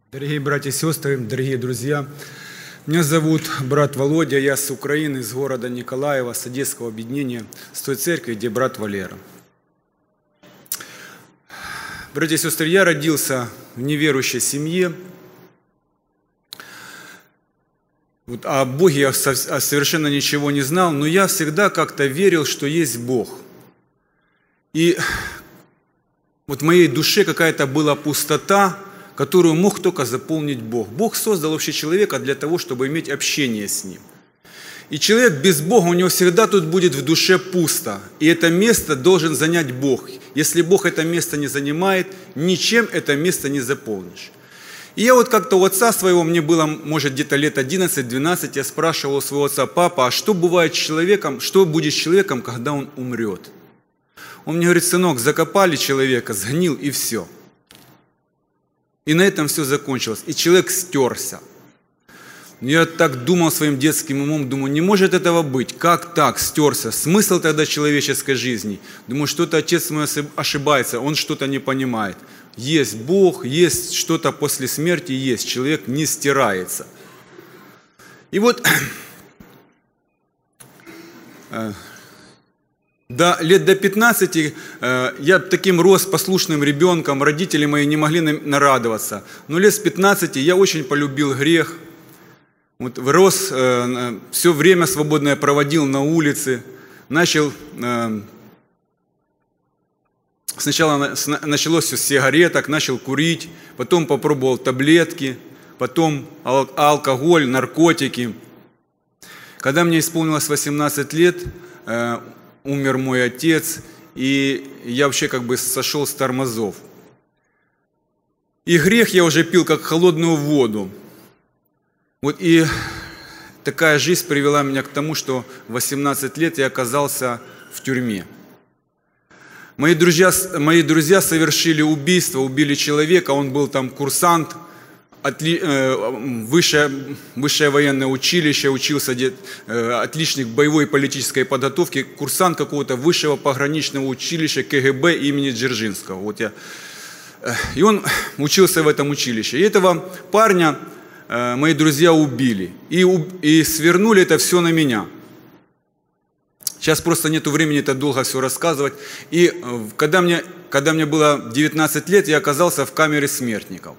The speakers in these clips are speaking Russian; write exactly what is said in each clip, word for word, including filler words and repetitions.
Дорогие братья и сестры, дорогие друзья, меня зовут брат Володя, я с Украины, из города Николаева, с Одесского объединения, с той церкви, где брат Валера. Братья и сестры, я родился в неверующей семье. Вот, о Боге я совершенно ничего не знал, но я всегда как-то верил, что есть Бог. И вот в моей душе какая-то была пустота, которую мог только заполнить Бог. Бог создал вообще человека для того, чтобы иметь общение с Ним. И человек без Бога, у него всегда тут будет в душе пусто. И это место должен занять Бог. Если Бог это место не занимает, ничем это место не заполнишь. И я вот как-то у отца своего, мне было, может, где-то лет одиннадцать-двенадцать, я спрашивал у своего отца: папа, а что бывает с человеком, что будет с человеком, когда он умрет? Он мне говорит: сынок, закопали человека, сгнил и все. И на этом все закончилось. И человек стерся. Я так думал своим детским умом, думаю, не может этого быть. Как так, стерся? Смысл тогда человеческой жизни? Думаю, что-то отец мой ошибается, он что-то не понимает. Есть Бог, есть что-то после смерти, есть. Человек не стирается. И вот до, лет до пятнадцати э, я таким рос послушным ребенком, родители мои не могли нарадоваться. Но лет с пятнадцати я очень полюбил грех. Вот, рос, э, все время свободное проводил на улице. Начал, э, сначала началось все с сигареток, начал курить, потом попробовал таблетки, потом ал- алкоголь, наркотики. Когда мне исполнилось восемнадцать лет, э, умер мой отец, и я вообще как бы сошел с тормозов. И грех я уже пил как холодную воду. Вот и такая жизнь привела меня к тому, что в восемнадцать лет я оказался в тюрьме. Мои друзья, мои друзья совершили убийство, убили человека, он был там курсант, Отли, э, высшее, высшее военное училище, учился э, отличник боевой и политической подготовки, курсант какого-то высшего пограничного училища ка гэ бэ имени Дзержинского. Вот я. И он учился в этом училище. И этого парня э, мои друзья убили. И, и свернули это все на меня. Сейчас просто нету времени это долго все рассказывать. И э, когда, мне, когда мне было девятнадцать лет, я оказался в камере смертников.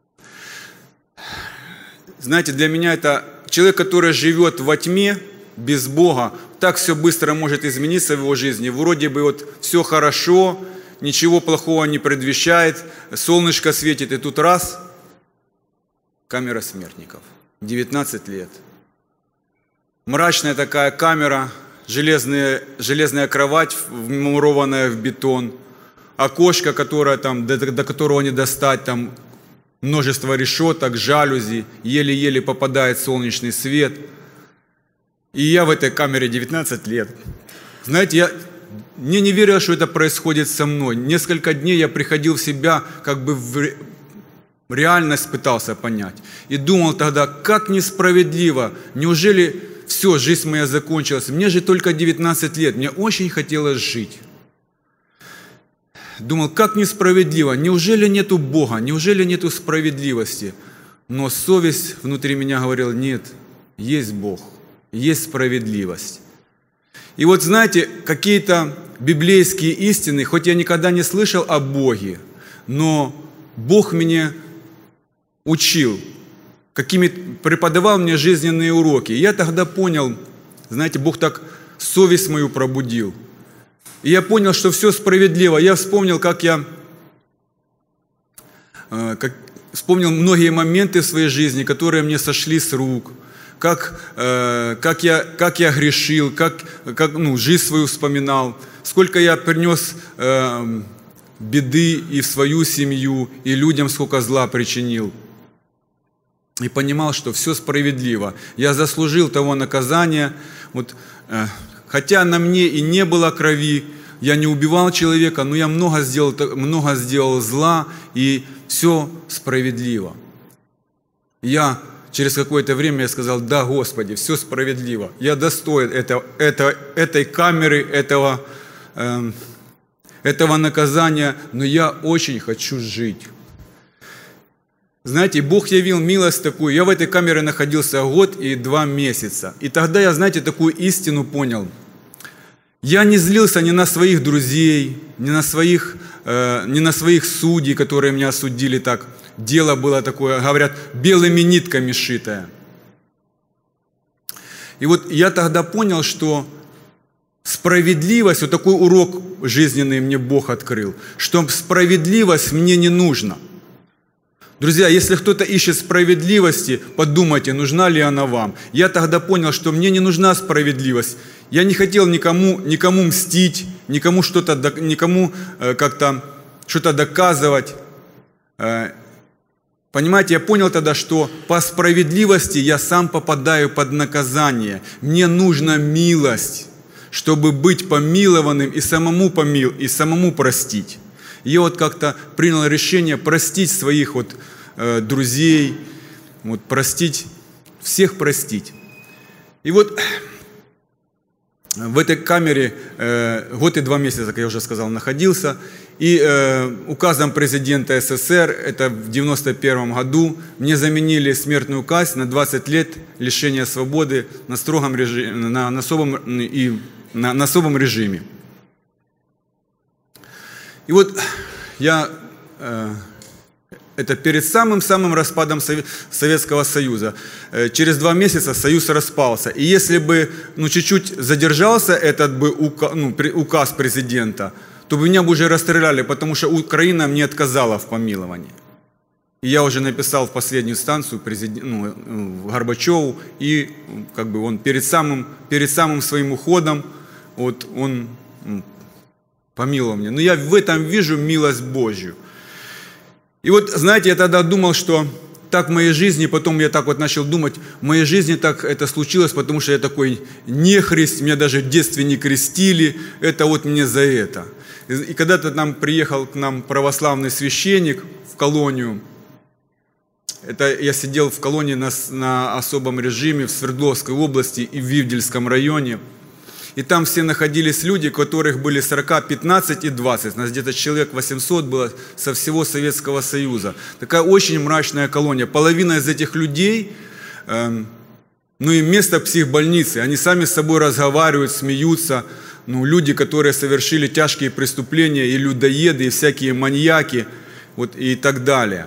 Знаете, для меня это человек, который живет во тьме, без Бога, так все быстро может измениться в его жизни. Вроде бы вот все хорошо, ничего плохого не предвещает, солнышко светит, и тут раз – камера смертников. девятнадцать лет. Мрачная такая камера, железная, железная кровать, вмурованная в бетон, окошко, которое там, до, до которого не достать, там, множество решеток, жалюзи, еле-еле попадает солнечный свет. И я в этой камере девятнадцать лет. Знаете, я, мне не верилось, что это происходит со мной. Несколько дней я приходил в себя, как бы в реальность пытался понять. И думал тогда, как несправедливо, неужели все, жизнь моя закончилась? Мне же только девятнадцать лет, мне очень хотелось жить. Думал, как несправедливо, неужели нету Бога, неужели нету справедливости? Но совесть внутри меня говорила: нет, есть Бог, есть справедливость. И вот знаете, какие-то библейские истины, хоть я никогда не слышал о Боге, но Бог меня учил, какими, преподавал мне жизненные уроки. И я тогда понял, знаете, Бог так совесть мою пробудил. И я понял, что все справедливо. Я вспомнил, как я э, как, вспомнил многие моменты в своей жизни, которые мне сошли с рук, как, э, как, я, как я грешил, как, как ну, жизнь свою вспоминал, сколько я принес э, беды и в свою семью, и людям сколько зла причинил. И понимал, что все справедливо. Я заслужил того наказания. Вот, э, Хотя на мне и не было крови, я не убивал человека, но я много сделал, много сделал зла, и все справедливо. Я через какое-то время я сказал: да, Господи, все справедливо. Я достоин это, это, этой камеры, этого, э, этого наказания, но я очень хочу жить. знаете, Бог явил милость такую. Я в этой камере находился год и два месяца. И тогда я, знаете, такую истину понял. Я не злился ни на своих друзей, ни на своих, э, ни на своих судей, которые меня осудили так. Дело было такое, говорят, белыми нитками шитое. И вот я тогда понял, что справедливость, вот такой урок жизненный мне Бог открыл, что справедливость мне не нужна. Друзья, если кто-то ищет справедливости, подумайте, нужна ли она вам. Я тогда понял, что мне не нужна справедливость. Я не хотел никому, никому мстить, никому что-то, никому э, как-то что-то доказывать. Э, понимаете, я понял тогда, что по справедливости я сам попадаю под наказание. Мне нужна милость, чтобы быть помилованным и самому помил, и самому простить. Я вот как-то принял решение простить своих вот, э, друзей, вот, простить, всех простить. И вот в этой камере э, год и два месяца, как я уже сказал, находился. И э, указом президента СССР, это в девяносто первом году, мне заменили смертную казнь на двадцать лет лишения свободы на строгом режиме, на, на, особом, и, на, на особом режиме. И вот я, э, это перед самым-самым распадом Советского Союза, э, через два месяца Союз распался. И если бы ну, чуть-чуть задержался этот бы указ, ну, указ президента, то бы меня бы уже расстреляли, потому что Украина мне отказала в помиловании. И я уже написал в последнюю станцию президент, ну, Горбачеву, и как бы он перед самым, перед самым своим уходом, вот он помиловал меня. Но я в этом вижу милость Божью. И вот, знаете, я тогда думал, что так в моей жизни, потом я так вот начал думать, в моей жизни так это случилось, потому что я такой нехрист, меня даже в детстве не крестили, это вот мне за это. И когда-то там приехал к нам православный священник в колонию, это я сидел в колонии на, на особом режиме в Свердловской области и в Ивдельском районе. И там все находились люди, у которых были сорок, пятнадцать и двадцать. У нас где-то человек восемьсот было со всего Советского Союза. Такая очень мрачная колония. Половина из этих людей, э, ну и место психбольницы. Они сами с собой разговаривают, смеются. Ну, люди, которые совершили тяжкие преступления, и людоеды, и всякие маньяки, вот, и так далее.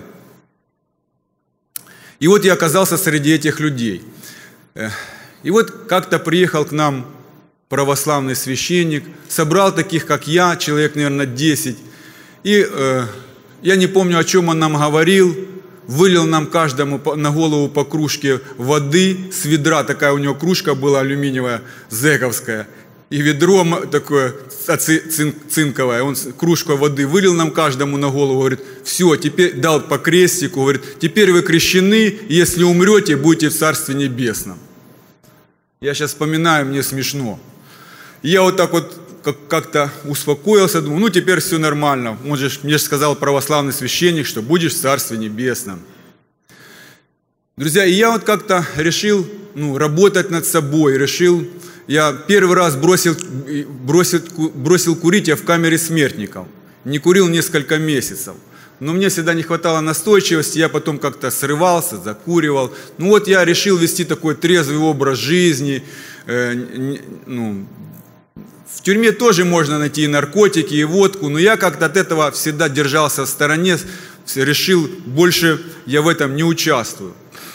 И вот я оказался среди этих людей. И вот как-то приехал к нам православный священник, собрал таких, как я, человек, наверное, десять. И э, я не помню, о чем он нам говорил, вылил нам каждому на голову по кружке воды с ведра, такая у него кружка была алюминиевая, зэковская, и ведро такое цинковое, он кружку воды вылил нам каждому на голову, говорит, все, теперь дал по крестику, говорит, теперь вы крещены, если умрете, будете в Царстве Небесном. Я сейчас вспоминаю, мне смешно. Я вот так вот как-то успокоился, думаю, ну теперь все нормально. Он же, мне же сказал православный священник, что будешь в Царстве Небесном. Друзья, и я вот как-то решил ну, работать над собой, решил, я первый раз бросил, бросил, бросил курить я в камере смертников. Не курил несколько месяцев. Но мне всегда не хватало настойчивости, я потом как-то срывался, закуривал. Ну вот я решил вести такой трезвый образ жизни. Э, ну, в тюрьме тоже можно найти и наркотики, и водку, но я как-то от этого всегда держался в стороне, решил, больше я в этом не участвую.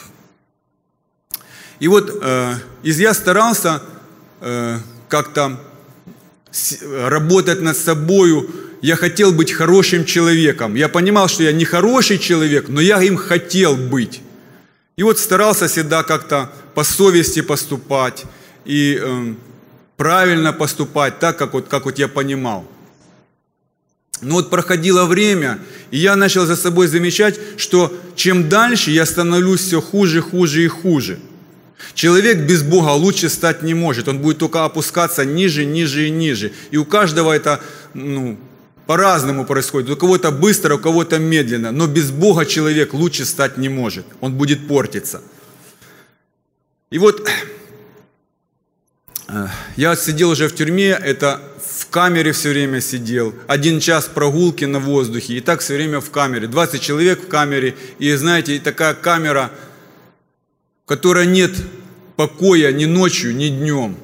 И вот э, я старался э, как-то работать над собою. Я хотел быть хорошим человеком. Я понимал, что я не хороший человек, но я им хотел быть. И вот старался всегда как-то по совести поступать и э, правильно поступать, так, как вот, как вот я понимал. Но вот проходило время, и я начал за собой замечать, что чем дальше я становлюсь все хуже, хуже и хуже. Человек без Бога лучше стать не может. Он будет только опускаться ниже, ниже и ниже. И у каждого это ну, по-разному происходит. У кого-то быстро, у кого-то медленно. Но без Бога человек лучше стать не может. Он будет портиться. И вот Я сидел уже в тюрьме, это в камере все время сидел, один час прогулки на воздухе, и так все время в камере, двадцать человек в камере, и знаете, такая камера, в которой нет покоя ни ночью, ни днем.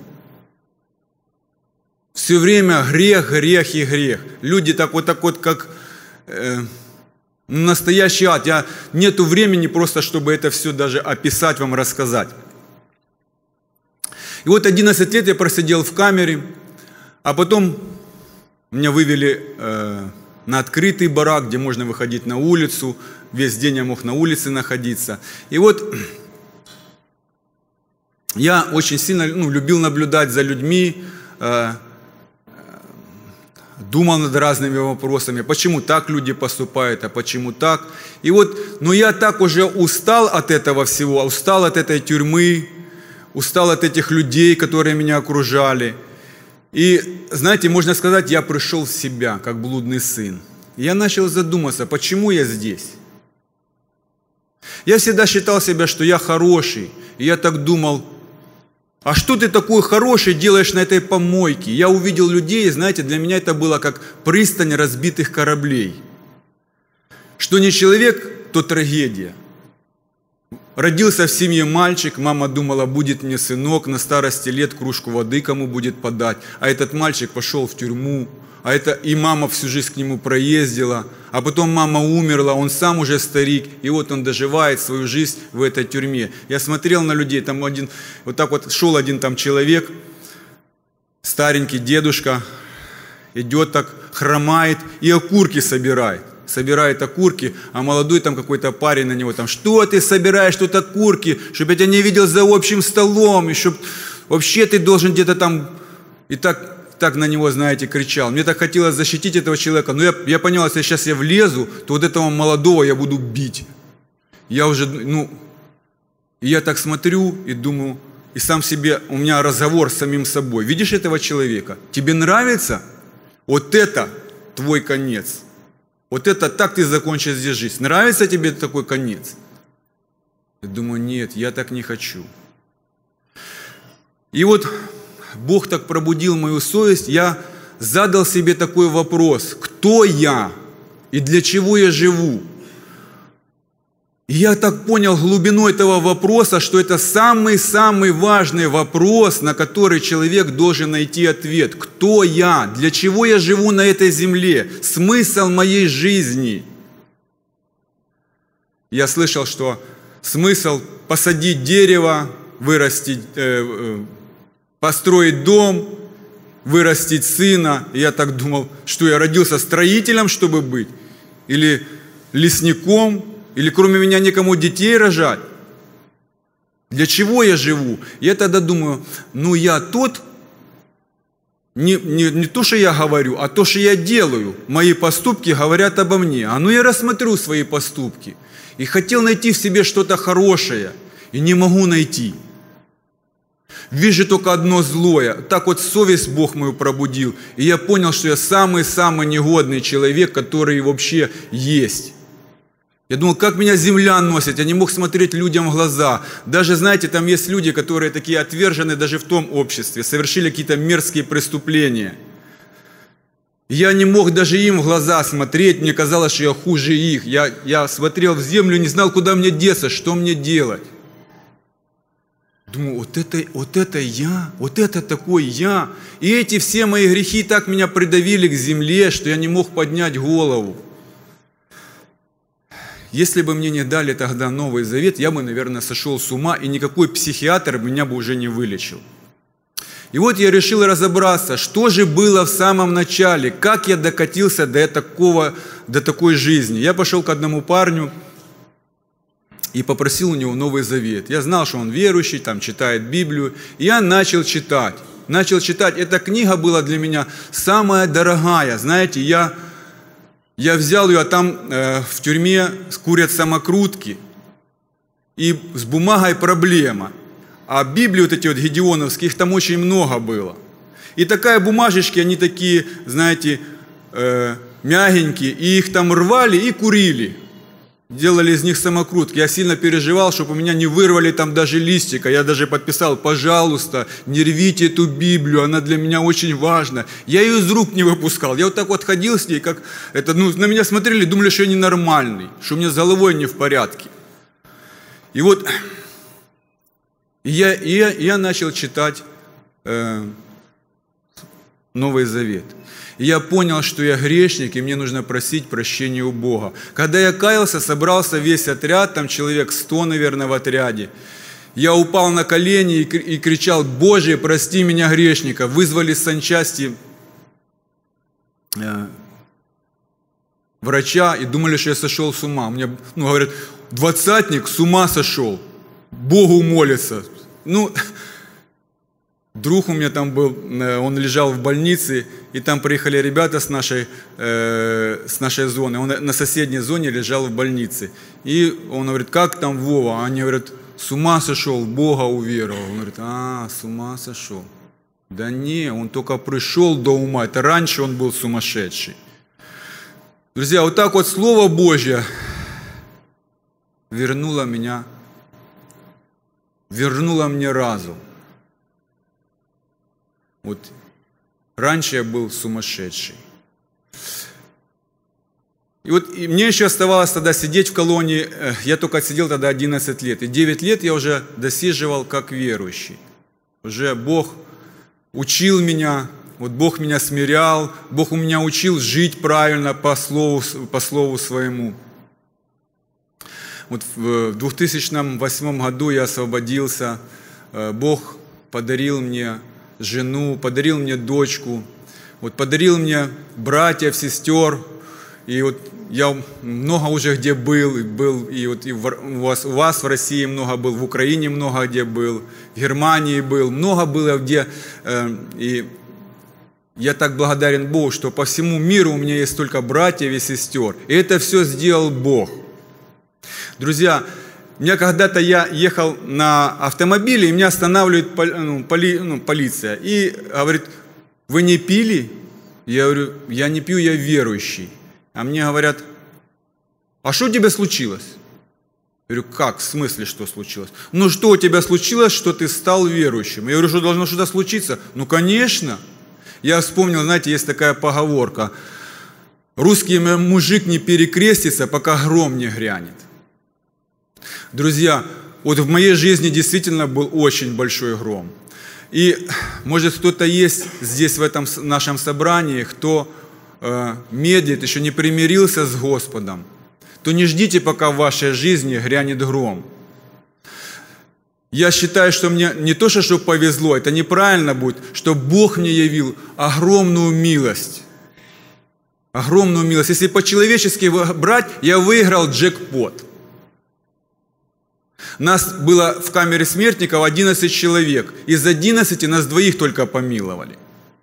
Все время грех, грех и грех. Люди так вот, так вот как э, настоящий ад. Я, нету времени просто, чтобы это все даже описать вам, рассказать. И вот одиннадцать лет я просидел в камере, а потом меня вывели э, на открытый барак, где можно выходить на улицу. Весь день я мог на улице находиться. И вот я очень сильно ну, любил наблюдать за людьми, э, думал над разными вопросами, почему так люди поступают, а почему так. И вот, но я так уже устал от этого всего, устал от этой тюрьмы, устал от этих людей, которые меня окружали. И, знаете, можно сказать, я пришел в себя, как блудный сын. И я начал задуматься, почему я здесь. Я всегда считал себя, что я хороший. И я так думал, а что ты такой хороший делаешь на этой помойке? Я увидел людей, и, знаете, для меня это было как пристань разбитых кораблей. Что не человек, то трагедия. Родился в семье мальчик, мама думала, будет мне сынок, на старости лет кружку воды кому будет подать. А этот мальчик пошел в тюрьму, а это и мама всю жизнь к нему проездила. А потом мама умерла, он сам уже старик, и вот он доживает свою жизнь в этой тюрьме. Я смотрел на людей, там один, вот так вот шел один там человек, старенький дедушка, идет так, хромает и окурки собирает. Собирает окурки, а молодой там какой-то парень на него там, что ты собираешь тут окурки, чтобы я тебя не видел за общим столом, и чтоб вообще ты должен где-то там, и так, так на него, знаете, кричал. Мне так хотелось защитить этого человека, но я, я понял, если сейчас я влезу, то вот этого молодого я буду бить. Я уже, ну, и я так смотрю и думаю, и сам себе, у меня разговор с самим собой. Видишь этого человека? Тебе нравится? Вот это твой конец. Вот это так ты закончишь здесь жизнь. Нравится тебе такой конец? Я думаю, нет, я так не хочу. И вот Бог так пробудил мою совесть, я задал себе такой вопрос, кто я и для чего я живу? И я так понял глубину этого вопроса, что это самый-самый важный вопрос, на который человек должен найти ответ. Кто я? Для чего я живу на этой земле? Смысл моей жизни? Я слышал, что смысл посадить дерево, вырастить, э, построить дом, вырастить сына. И я так думал, что я родился строителем, чтобы быть? Или лесником? Или кроме меня никому детей рожать? Для чего я живу? Я тогда думаю, ну я тот, не, не, не то, что я говорю, а то, что я делаю. Мои поступки говорят обо мне. А ну я рассмотрю свои поступки. И хотел найти в себе что-то хорошее, и не могу найти. Вижу только одно злое. Так вот совесть Бог мою пробудил. И я понял, что я самый-самый негодный человек, который вообще есть. Я думал, как меня земля носит, я не мог смотреть людям в глаза. Даже, знаете, там есть люди, которые такие отвержены даже в том обществе, совершили какие-то мерзкие преступления. Я не мог даже им в глаза смотреть, мне казалось, что я хуже их. Я, я смотрел в землю, не знал, куда мне деться, что мне делать. Думаю, вот это, вот это я, вот это такой я. И эти все мои грехи так меня придавили к земле, что я не мог поднять голову. Если бы мне не дали тогда Новый Завет, я бы, наверное, сошел с ума, и никакой психиатр меня бы уже не вылечил. И вот я решил разобраться, что же было в самом начале, как я докатился до, такого, до такой жизни. Я пошел к одному парню и попросил у него Новый Завет. Я знал, что он верующий, там читает Библию, и я начал читать. Начал читать. Эта книга была для меня самая дорогая. Знаете, я... Я взял ее, а там э, в тюрьме курят самокрутки, и с бумагой проблема. А Библии вот эти вот гедеоновские, их там очень много было. И такая бумажечки, они такие, знаете, э, мягенькие, и их там рвали и курили. делали из них самокрутки. Я сильно переживал, чтобы у меня не вырвали там даже листика. Я даже подписал: пожалуйста, не рвите эту Библию, она для меня очень важна. Я ее из рук не выпускал. Я вот так вот ходил с ней, как это, ну, на меня смотрели, думали, что я ненормальный, что у меня с головой не в порядке. И вот и я, и я, и я начал читать э, Новый Завет. И я понял, что я грешник, и мне нужно просить прощения у Бога. Когда я каялся, собрался весь отряд, там человек сто, наверное, в отряде. Я упал на колени и кричал: Боже, прости меня, грешника. Вызвали с санчасти э, врача и думали, что я сошел с ума. Мне, ну, говорят: двадцатник с ума сошел, Богу молится. Ну, друг у меня там был, он лежал в больнице, и там приехали ребята с нашей, э, с нашей зоны. Он на соседней зоне лежал в больнице. И он говорит: как там Вова? Они говорят: с ума сошел, в Бога уверовал. Он говорит: а, с ума сошел. Да не, он только пришел до ума. Это раньше он был сумасшедший. Друзья, вот так вот Слово Божье вернуло меня, вернуло мне разум. Вот раньше я был сумасшедший. И вот и мне еще оставалось тогда сидеть в колонии. Я только отсидел тогда одиннадцать лет. И девять лет я уже досиживал как верующий. Уже Бог учил меня, вот Бог меня смирял, Бог у меня учил жить правильно по слову, по слову своему. Вот в две тысячи восьмом году я освободился. Бог подарил мне жену, подарил мне дочку, вот подарил мне братьев, сестер. И вот я много уже где был, и был, и вот и у вас, у вас в России много был, в Украине много где был, в Германии был, много было где. Э, и я так благодарен Богу, что по всему миру у меня есть столько братьев и сестер. И это все сделал Бог. Друзья, у меня когда-то я ехал на автомобиле, и меня останавливает ну, поли, ну, полиция. И говорит: вы не пили? Я говорю: я не пью, я верующий. А мне говорят: а что у тебя случилось? Я говорю: как, в смысле, что случилось? Ну что у тебя случилось, что ты стал верующим? Я говорю: что должно что-то случиться? Ну конечно. Я вспомнил, знаете, есть такая поговорка: русский мужик не перекрестится, пока гром не грянет. Друзья, вот в моей жизни действительно был очень большой гром. И может кто-то есть здесь в этом нашем собрании, кто э, медлит, еще не примирился с Господом, то не ждите, пока в вашей жизни грянет гром. Я считаю, что мне не то, что повезло, это неправильно будет, что Бог мне явил огромную милость. Огромную милость. Если по-человечески брать, я выиграл джекпот. Нас было в камере смертников одиннадцать человек. Из одиннадцати нас двоих только помиловали.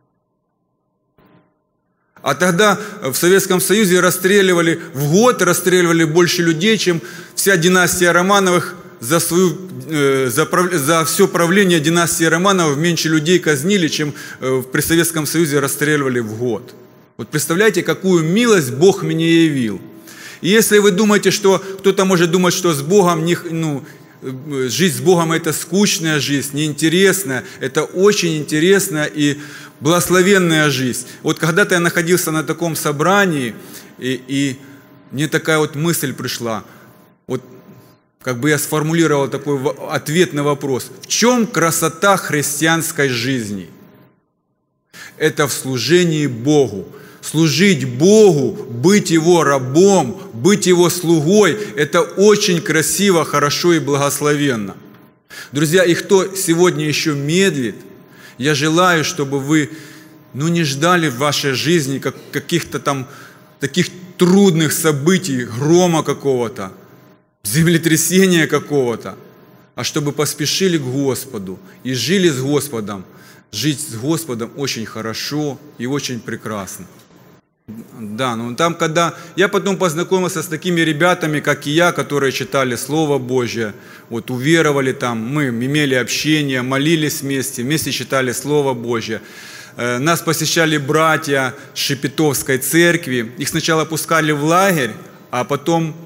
А тогда в Советском Союзе расстреливали, в год расстреливали больше людей, чем вся династия Романовых за, свою, за, за все правление династии Романовых меньше людей казнили, чем при Советском Союзе расстреливали в год. Вот представляете, какую милость Бог мне явил. И если вы думаете, что кто-то может думать, что с Богом не, ну, жизнь с Богом это скучная жизнь, неинтересная, это очень интересная и благословенная жизнь. Вот когда-то я находился на таком собрании, и, и мне такая вот мысль пришла, вот как бы я сформулировал такой ответ на вопрос: в чем красота христианской жизни? Это в служении Богу. Служить Богу, быть Его рабом, быть Его слугой – это очень красиво, хорошо и благословенно. Друзья, и кто сегодня еще медлит, я желаю, чтобы вы ну, не ждали в вашей жизни как, каких-то там таких трудных событий, грома какого-то, землетрясения какого-то, а чтобы поспешили к Господу и жили с Господом. Жить с Господом очень хорошо и очень прекрасно. Да, ну там, когда я потом познакомился с такими ребятами, как и я, которые читали Слово Божье, вот уверовали там, мы имели общение, молились вместе, вместе читали Слово Божье. Нас посещали братья Шепетовской церкви, их сначала пускали в лагерь, а потом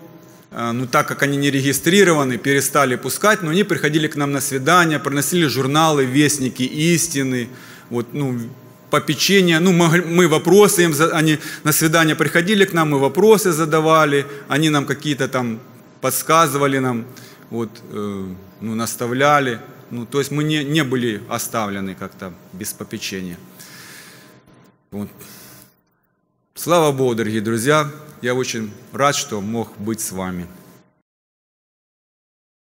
ну, так как они не регистрированы, перестали пускать, но они приходили к нам на свидания, приносили журналы «Вестники истины», вот, ну, попечение, ну, мы, мы вопросы им, они на свидания приходили к нам, мы вопросы задавали, они нам какие-то там подсказывали нам, вот, э, ну, наставляли, ну, то есть мы не, не были оставлены как-то без попечения. Вот. Слава Богу, дорогие друзья, я очень рад, что мог быть с вами.